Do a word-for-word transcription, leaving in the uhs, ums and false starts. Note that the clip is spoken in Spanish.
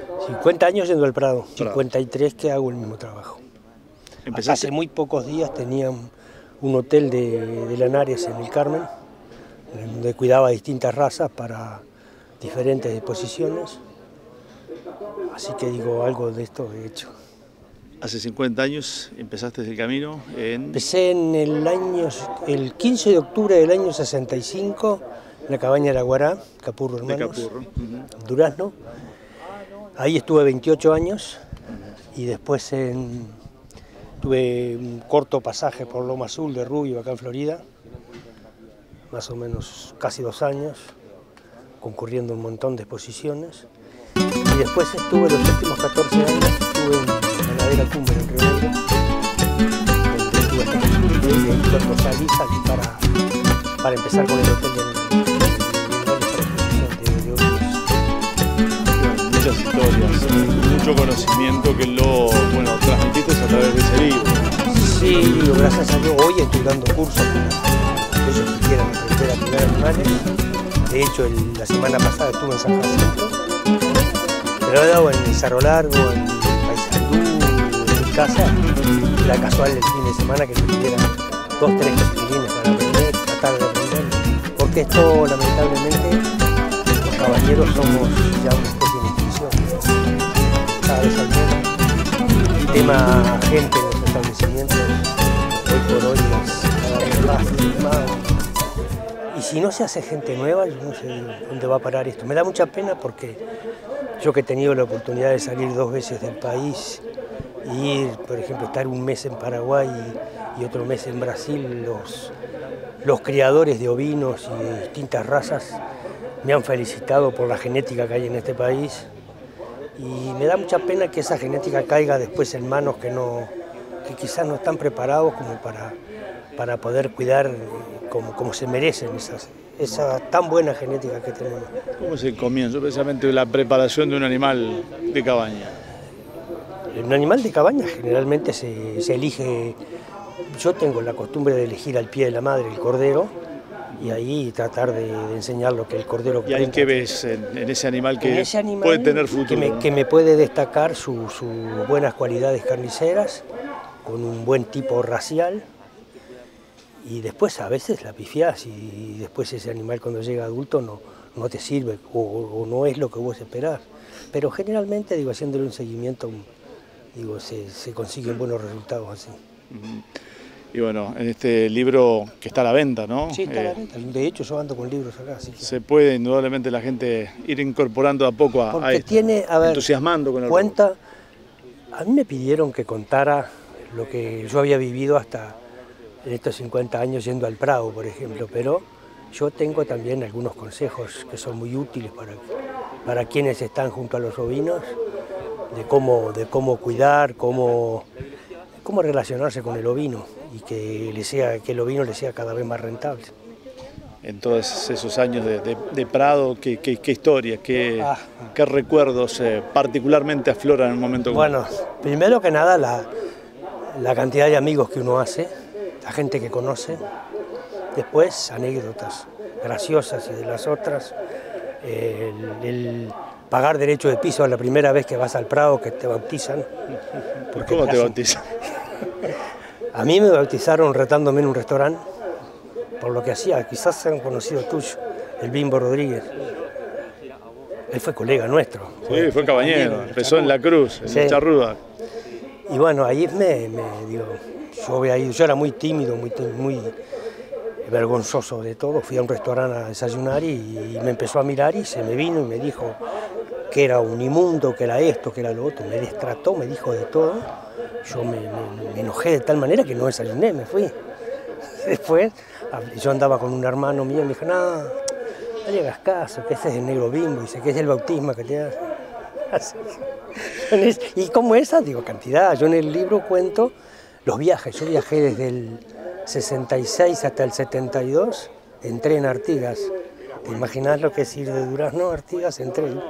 cincuenta años yendo al Prado, cincuenta y tres que hago el mismo trabajo. ¿Empezaste? Hace muy pocos días tenía un hotel de, de Lanares en el Carmen, donde cuidaba distintas razas para diferentes exposiciones. Así que digo, algo de esto he hecho. Hace cincuenta años empezaste el camino en... Empecé en el año, el quince de octubre del año sesenta y cinco, en la cabaña de la Guará, Capurro Hermanos, de Capurro. Uh-huh. Durazno. Ahí estuve veintiocho años y después en, tuve un corto pasaje por Loma Azul de Rubio, acá en Florida, más o menos casi dos años, concurriendo a un montón de exposiciones. Y después estuve los últimos catorce años, estuve en Ganadera Cumbre en Río Negro, donde estuve hasta que y ahí cuando salí, salí para, para empezar con el hotel de, de, de, de ovinos. Muchas historias, mucho conocimiento que lo bueno, transmitiste a través de ese libro. Sí, gracias a Dios, hoy estoy dando cursos para aquellos que quieran aprender a cuidar animales. De hecho, el, la semana pasada estuve en San Jacinto. Pero he dado en Cerro Largo, en Paysandú, en mi casa. Era casual el fin de semana que tuviera dos, tres chiquilines para aprender, tratar de aprender. Porque esto, lamentablemente, los caballeros somos ya una especie de institución. Cada vez hay menos. El tema gente en los establecimientos, hoy por hoy, es cada vez más estigmado. Y si no se hace gente nueva, yo no sé dónde va a parar esto. Me da mucha pena porque yo que he tenido la oportunidad de salir dos veces del país y ir, por ejemplo, estar un mes en Paraguay y, y otro mes en Brasil, los, los criadores de ovinos y de distintas razas me han felicitado por la genética que hay en este país y me da mucha pena que esa genética caiga después en manos que, no, que quizás no están preparados como para, para poder cuidar como, como se merecen esas, esa tan buena genética que tenemos. ¿Cómo es el comienzo, precisamente, de la preparación de un animal de cabaña? Un animal de cabaña generalmente se, se elige, yo tengo la costumbre de elegir al pie de la madre el cordero y ahí tratar de, de enseñar lo que el cordero... ¿Y ahí qué ves en, en ese animal que ese animal puede tener futuro? Que me, que me puede destacar sus su buenas cualidades carniceras, con un buen tipo racial. Y después a veces la pifiás y después ese animal cuando llega adulto no, no te sirve o, o no es lo que vos esperás. Pero generalmente, digo, haciéndole un seguimiento, digo, se, se consiguen buenos resultados así. Y bueno, en este libro que está a la venta, ¿no? Sí, está a la venta. De hecho, yo ando con libros acá. Así que... Se puede indudablemente la gente ir incorporando a poco a, a esto, tiene, a ver, entusiasmando con el cuenta. A mí me pidieron que contara lo que yo había vivido hasta en estos cincuenta años yendo al Prado, por ejemplo, pero yo tengo también algunos consejos que son muy útiles para, para quienes están junto a los ovinos, de cómo, de cómo cuidar, cómo, cómo relacionarse con el ovino y que, le sea, que el ovino le sea cada vez más rentable. En todos esos años de, de, de Prado, ¿qué, qué, qué historias, qué, ah, qué recuerdos eh, particularmente afloran en un momento como Bueno, primero que nada la, la cantidad de amigos que uno hace, la gente que conoce, después anécdotas graciosas y de las otras, eh, el, el pagar derecho de piso a la primera vez que vas al Prado, que te bautizan. ¿Cómo te bautizan? A mí me bautizaron retándome en un restaurante, por lo que hacía, quizás sean conocido tuyo, el Bimbo Rodríguez. Él fue colega nuestro. Sí, fue, fue cabañero, empezó en La Cruz, en sí. La Charruda. Y bueno, ahí me, me digo, yo había ido, yo era muy tímido, muy, muy vergonzoso de todo, fui a un restaurante a desayunar y, y me empezó a mirar y se me vino y me dijo que era un inmundo, que era esto, que era lo otro, me destrató, me dijo de todo, yo me, me, me enojé de tal manera que no desayuné, me fui. Después yo andaba con un hermano mío y me dijo, no, no le hagas caso, que ese es el negro Bimbo, dice que es el bautismo que te da. ¿Y cómo esa? Digo, cantidad, yo en el libro cuento los viajes, yo viajé desde el sesenta y seis hasta el setenta y dos, entré en Artigas. ¿Te imaginas lo que es ir de Durazno a Artigas? Entré.